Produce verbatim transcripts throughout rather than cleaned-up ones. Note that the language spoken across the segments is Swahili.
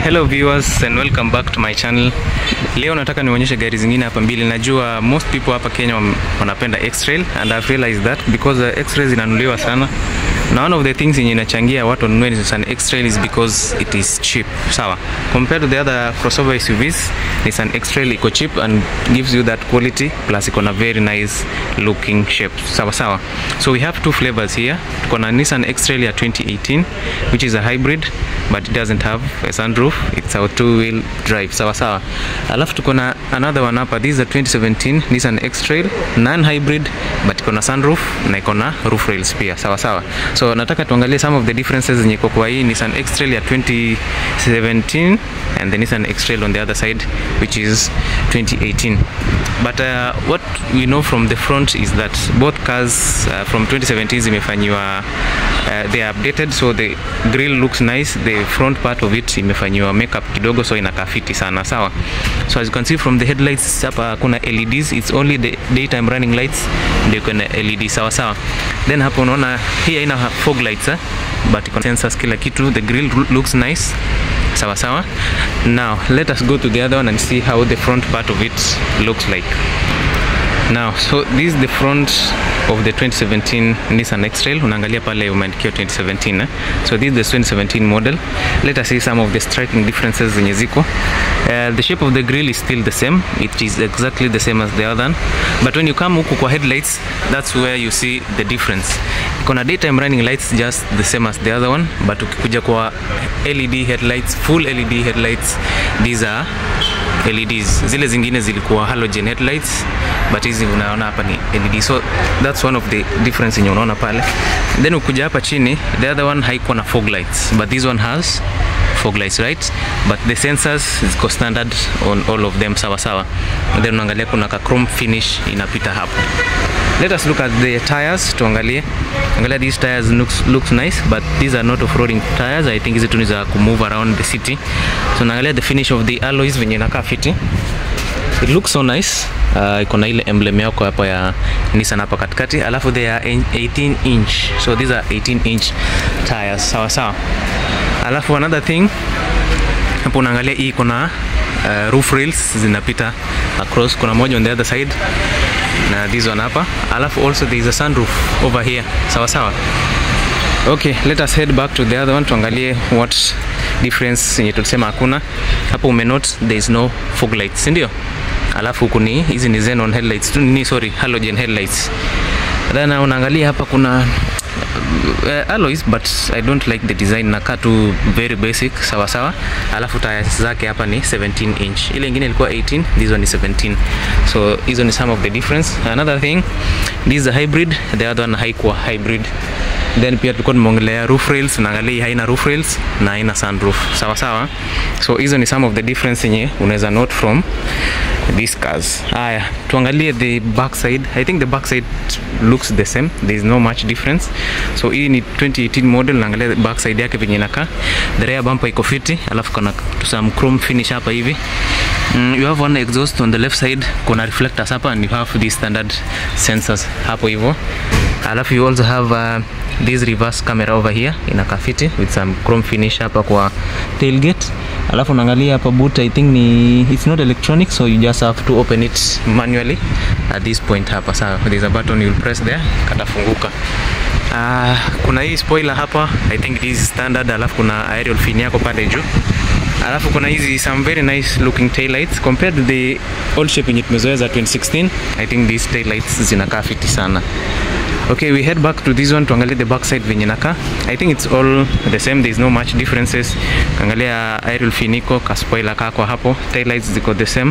Hello viewers and welcome back to my channel. Leo nataka nionyeshe gari zingine hapa mbili. Najua most people hapa Kenya wanapenda X-Trail and I've realized that because uh, X-Trail zinanunuliwa sana. Now one of the things yenye inachangia watu wanunue Nissan X-Trail is because it is cheap. Sawa. Compared to the other crossover S U Vs, Nissan X-Trail iko cheap and gives you that quality plus iko na very nice looking shape. Sawa sawa. So we have two flavors here. Tuko na Nissan X-Trail ya twenty eighteen which is a hybrid but it doesn't have a sunroof. It's a two-wheel drive. Sawa sawa. Alafu tuko na another one hapa. This is a twenty seventeen Nissan X-Trail non-hybrid but iko na sunroof na iko na roof rails pia. Sawa sawa. So nataka tuangalie some of the differences zenye iko kwa hii Nissan X-Trail ya twenty seventeen and the Nissan X-Trail on the other side which is twenty eighteen. But uh, what we know from the front is that both cars uh, from twenty seventeen zimefanywa uh, they are updated, so the grill looks nice, the front part of it imefanywa makeup kidogo, so inakaa fiti sana. Sawa. So as you can see from the headlights hapa kuna L E Ds, it's only the daytime running lights ndio kuna L E D. Sawa sawa. Then hapo unaona hii haina fog lights eh? But iko sensors kila kitu. The grill looks nice. Sawa sawa. Now let us go to the other one and see how the front part of it looks like. Now so this is the front of the twenty seventeen Nissan X-Trail. Unaangalia pale umeandikia twenty seventeen eh? So this is the twenty seventeen model. Let us see some of the striking differences zenye ziko. Uh, the shape of the grille is still the same. It is exactly the same as the other one. But when you come huku kwa headlights, that's where you see the difference. Kuna daytime running lights just the same as the other one, but ukikuja kwa L E D headlights, full L E D headlights, these are L E Ds. Zile zingine zilikuwa halogen headlights, but hizi unaona hapa ni L E D. So that's one of the difference yenye unaona pale. Then ukuja hapa chini, the other one haikuwa na fog lights, but this one has fog lights, right? But the sensors ziko standard on all of them. Sawa sawa. Then unaangalia kuna ka chrome finish inapita hapo. Let us look at the tires. Tuangalie. Angalia, these tires looks looks nice, but these are not off-roading tires. I think hizi tu ni za move around the city. So naangalia the finish of the alloys venye inakaa fiti. It looks so nice. Uh, iko na ile emblem yako hapa ya Nissan hapa katikati. Alafu they are eighteen inch. So these are eighteen inch tires. Sawa sawa. Alafu another thing, hapo unaangalia hii kuna uh, roof rails zinapita across. Kuna moja on the other side na this one hapa. Alafu also there is a sunroof over here. Sawa sawa. Okay, let us head back to the other one tuangalie what difference yenye tulisema hakuna. Hapo umenote there is no fog lights, ndio? Alafu huku ni hizi ni xenon headlights, ni sorry, halogen headlights. Then unaangalia hapa kuna Uh, alloys, but I don't like the design, naka tu very basic. Sawa sawa. Alafu tires zake hapa ni seventeen inch, ile ingine ilikuwa eighteen, this one is seventeen. So hizo ni some of the difference. Another thing, this is a hybrid, the other one haikuwa hybrid. Then pia tulikuwa tumeongelea roof rails, unaangalia haina roof rails na haina sunroof. Sawa sawa. So hizo ni some of the difference yenye unaweza note from these cars. Haya, tuangalie the back side. I think the back side looks the same. There is no much difference. So hii ni twenty eighteen model, naangalia the back side yake venye inakaa. The rear bumper iko fiti, alafu kuna some chrome finish hapa hivi. Mm, you have one exhaust on the left side, kuna reflectors hapa, and you have these standard sensors hapo hivyo. Alafu you also have uh, this reverse camera over here inakaa fiti with some chrome finish hapa kwa tailgate. Alafu unaangalia hapa boot, I think ni it's not electronic, so you just have to open it manually at this point hapa. Sawa, there is a button you'll press there, katafunguka. Uh, kuna hii spoiler hapa, I think this is standard. Alafu kuna aerial fin yako pale juu. Alafu kuna hizi some very nice looking tail lights compared to the old shape yenye tumezoea za twenty sixteen. I think these tail lights zinakaa fiti sana. Okay, we head back to this one tuangalie the back side venye naka. I think it's all the same, there is no much differences. Angalia aerial finiko, ka spoiler kako hapo, tail lights ziko the same.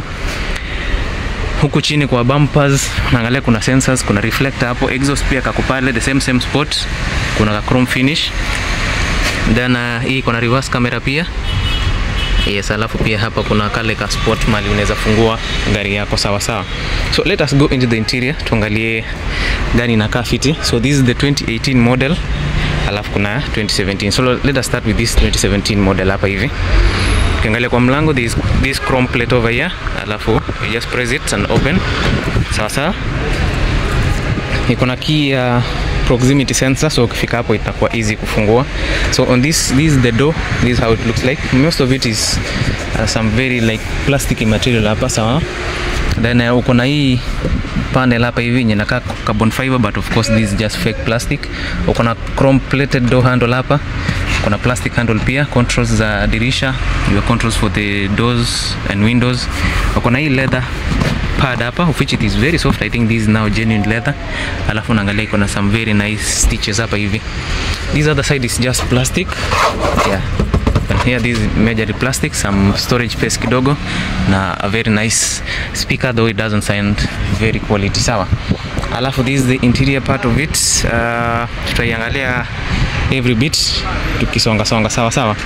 Huku chini kwa bumpers, naangalia kuna sensors, kuna reflector hapo, exhaust pia kako pale the same same spot. Kuna ka chrome finish. Then uh, hii kuna reverse camera pia. Yes, alafu pia hapa kuna kale ka sport mali unaweza fungua gari yako. Sawa sawa. So let us go into the interior tuangalie gari inakaa fiti. So this is the twenty eighteen model. Alafu kuna twenty seventeen. So let us start with this twenty seventeen model hapa hivi. Ukiangalia kwa mlango there is this chrome plate over here. Alafu you just press it and open. Sawa sawa. Iko na key ya proximity sensor, so ukifika hapo itakuwa easy kufungua. So on this this is the door, this is how it looks like. Most of it is uh, some very like plastic material hapa, sawa. Then uh, uko na hii panel hapa hivi yenye inakaa carbon fiber, but of course this is just fake plastic. Uko na chrome plated door handle hapa. Kuna plastic handle pia, controls za dirisha, your controls for the doors and windows. Uko na hii leather pad hapa, of which it is very soft. I think this is now genuine leather. Alafu unaangalia iko na some very nice stitches hapa hivi. This other side is just plastic. Yeah. And here this is majorly plastic, some storage space kidogo na a very nice speaker, though it doesn't sound very quality, sawa. Alafu this is the interior part of it. Uh, tutaiangalia every bit tukisonga songa, sawa sawa.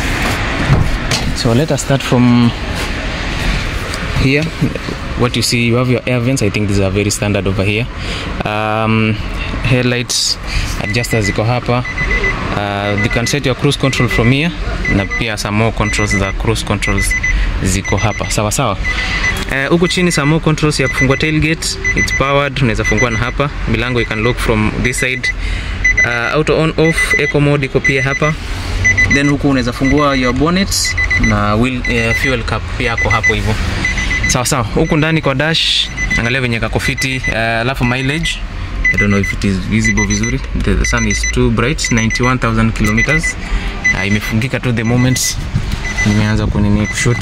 So let us start from here. What you see, you have your air vents. I think these are very standard over here. Um, headlights adjusters ziko hapa. Uh, you can set your cruise control from here, na pia some more controls za cruise controls ziko hapa, sawa sawa. Uh, huku chini some more controls ya kufungua tailgate, it's powered, unaweza fungua na hapa. Milango you can lock from this side. Uh, auto on off, eco mode iko pia hapa. Then huku unaweza fungua your bonnet na wheel, uh, fuel cap pia yako hapo hivyo, sawa sawa. Huku ndani kwa dash angalia venye kako fiti. Uh, alafu mileage, I don't know if it is visible vizuri. The, the sun is too bright. ninety-one thousand kilometers. Uh, imefungika to the moment nimeanza kunini kushoot.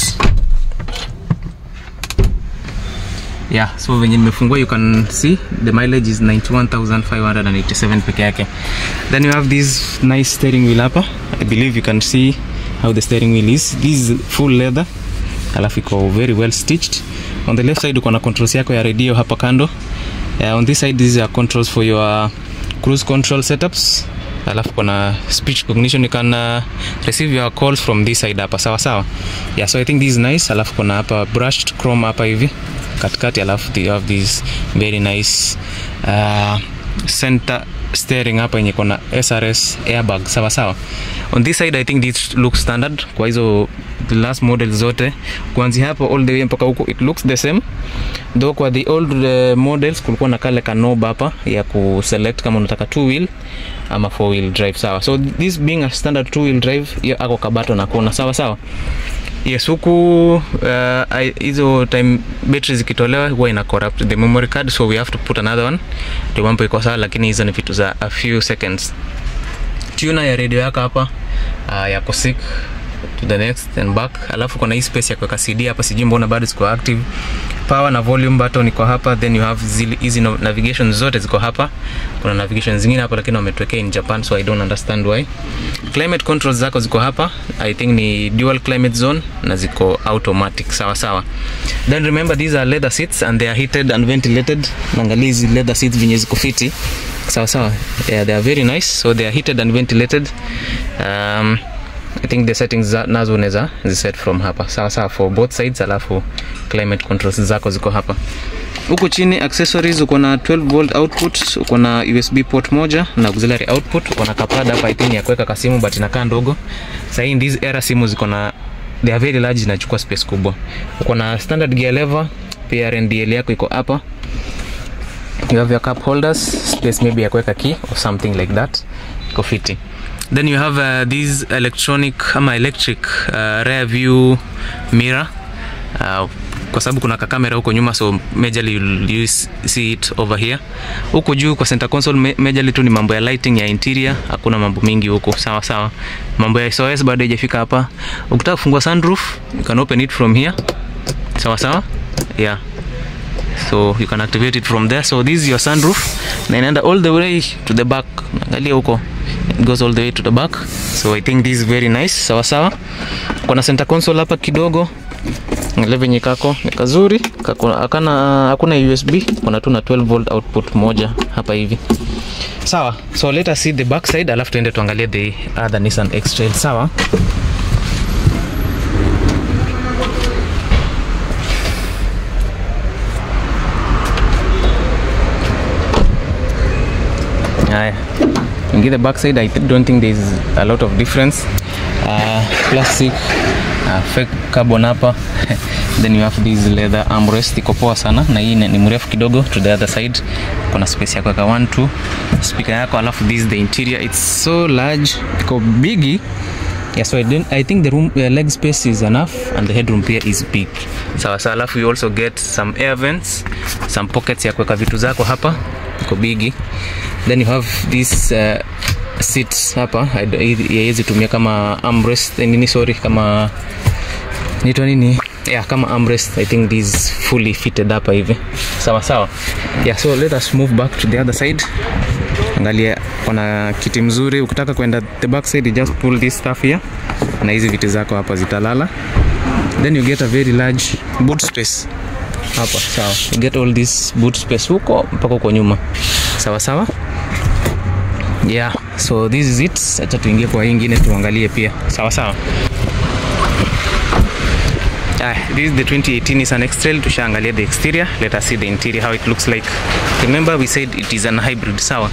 Yeah, so when nimefungua you can see the mileage is ninety-one thousand five hundred eighty-seven peke yake. Then you have this nice steering wheel hapa. I believe you can see how the steering wheel is. This is full leather. Alafu iko very well stitched. On the left side uko na controls yako ya radio hapa kando. Uh, on this side these are controls for your cruise control setups. Alafu kuna speech recognition, you can uh, receive your calls from this side hapa, sawa sawa. Yeah, so I think this is nice. Alafu kuna hapa brushed chrome hapa hivi katikati. Alafu you have this very nice uh, center steering hapa yenye kuna S R S airbag, sawa sawa. On this side I think this looks standard kwa hizo the last model zote. Kuanzia hapo all the way mpaka huko it looks the same. Though kwa the old uh, models kulikuwa na kale knob hapa ya ku select kama unataka two wheel ama four wheel drive, sawa. So this being a standard two wheel drive, hiyo ako kabato na kona, sawa sawa. Yes, huku hizo uh, time batteries zikitolewa huwa ina corrupt the memory card, so we have to put another one ndio mambo iko sawa, lakini hizo ni vitu za a few seconds. Tuner ya radio yako hapa uh, yako sick to the next and back. Alafu kuna hii space ya kuweka C D hapa, sijui mbona bado ziko active. Power na volume button iko hapa. Then you have easy navigation zote ziko hapa. Kuna navigation zingine hapa lakini wametwekea in Japan, so I don't understand why. Climate controls zako ziko hapa. I think ni dual climate zone na ziko automatic, sawa sawa. Then remember these are leather seats and they are heated and ventilated. Angalia hizi leather seats venye ziko fiti, sawa sawa. Yeah, they are very nice, so they are heated and ventilated. Um I think the settings nazo unaweza ziset from hapa, sawa sawa, for both sides. Alafu climate controls zako ziko hapa. Huko chini accessories uko na twelve volt output, uko na U S B port moja na auxiliary output, uko na kapad hapa I think ya kuweka kasimu but inakaa ndogo. Sasa hii these era simu ziko na they are very large, inachukua space kubwa. Uko na standard gear lever, P R N D L yako iko hapa. You have your cup holders, space maybe ya kuweka key or something like that. Iko fiti. Then you have uh, this electronic ama electric uh, rear view mirror. Uh, kwa sababu kuna kamera huko nyuma, so majorly you see it over here. Huko juu kwa center console majorly tu ni mambo ya lighting ya interior, hakuna mambo mingi huko, sawa sawa. Mambo ya S O S bado haijafika hapa. Ukitaka kufungua sunroof, you can open it from here, sawa sawa. Yeah, so you can activate it from there. So this is your sunroof na inaenda all the way to the back. Angalia huko, it goes all the way to the back. So I think this is very nice, sawa sawa. Kuna center console hapa kidogo, angalia venye kako ni kazuri, kako hakuna hakuna U S B, kuna tu na twelve volt output moja hapa hivi, sawa. So let us see the back side, alafu tuende tuangalie the other Nissan X-Trail, sawa. Haya, ingia the back side. I don't think there is a lot of difference. Uh, plastic uh, fake carbon hapa. Then you have this leather armrest, iko poa sana na hii ni mrefu kidogo. To the other side kuna space ya kuweka one two speaker yako, alafu this is the interior. It's so large, iko bigi. Yeah, so I don't I think the room uh, leg space is enough and the headroom here is big. Sawa sawa, alafu you also get some air vents, some pockets ya kuweka vitu zako hapa, iko bigi. Then you have this uh, seats hapa, haiwezi tumia kama armrest nini, sorry, kama nito nini, yeah, kama armrest. I think this is fully fitted hapa hivi. Sawa sawa. Yeah, so let us move back to the other side. Angalia, kuna kiti mzuri. Ukitaka kwenda the back side, you just pull this stuff here na hizi viti zako hapa zitalala. Then you get a very large boot space hapa. Sawa, you get all this boot space huko mpaka huko nyuma. Sawa sawa. Yeah, so this is it. Acha tuingie kwa nyingine tuangalie pia. Sawa sawa. Ah, this is the twenty eighteen Nissan X-Trail. Tushaangalia the exterior. Let us see the interior, how it looks like. Remember we said it is an hybrid. Sawa.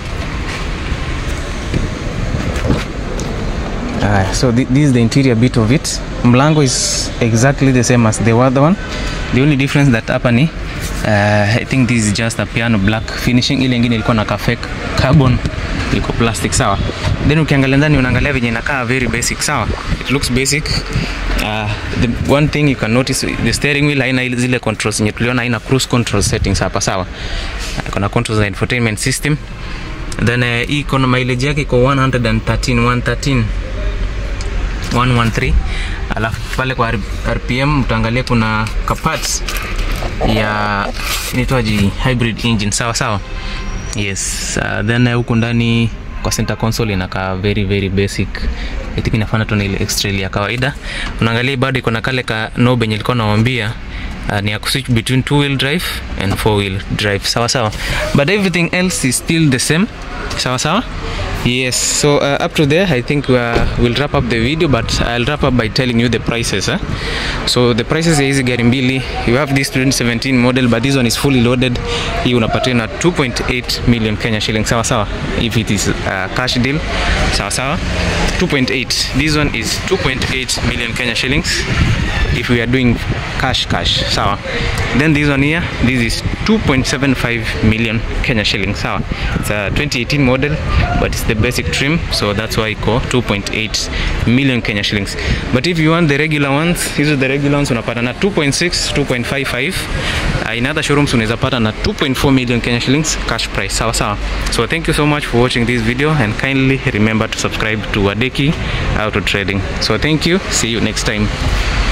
Ah, so th this is the interior bit of it. Mlango is exactly the same as the other one. The only difference that hapa ni uh, I think this is just a piano black finishing. Ile nyingine ilikuwa na fake carbon, iko plastic. Sawa. Then ukiangalia ndani unaangalia venye inakaa very basic. Sawa. It looks basic. Uh, the one thing you can notice, the steering wheel haina zile controls yenye tuliona, haina cruise control settings hapa. Sawa. Uh, kuna controls za infotainment system. Then uh, hii iko na mileage yake iko one thirteen one thirteen one thirteen. Alafu pale kwa R P M utaangalia kuna parts ya inaitwaje hybrid engine. Sawa sawa. Yes, uh, then huko uh, ndani kwa center console inakaa very very basic. I think inafana tu na ile X-Trail ya kawaida. Unaangalia bado iko na kale ka knob yenye nilikuwa nawaambia, uh, ni ya switch between two wheel drive and four wheel drive. Sawa sawa. But everything else is still the same. Sawa sawa. Yes, so uh, up to there I think uh, we'll wrap up the video, but I'll wrap up by telling you the prices. Huh? So the prices ya hizi gari mbili, you have this twenty seventeen model, but this one is fully loaded. Hii unapatia na two point eight million Kenya shillings. Sawa sawa. If it is a cash deal. Sawa sawa. two point eight. This one is two point eight million Kenya shillings if we are doing cash cash. Sawa. Then this one here, this is two point seven five million Kenya shillings. Sawa. It's a twenty eighteen model, but it's the basic trim, so that's why I call two point eight million Kenya shillings. But if you want the regular ones, these are the regular ones, unapata na two point six, two point five five. Uh, in other showrooms unaweza pata na two point four million Kenya shillings cash price. Sawa sawa. So thank you so much for watching this video, and kindly remember to subscribe to Wadeki Auto Trading. So thank you. See you next time.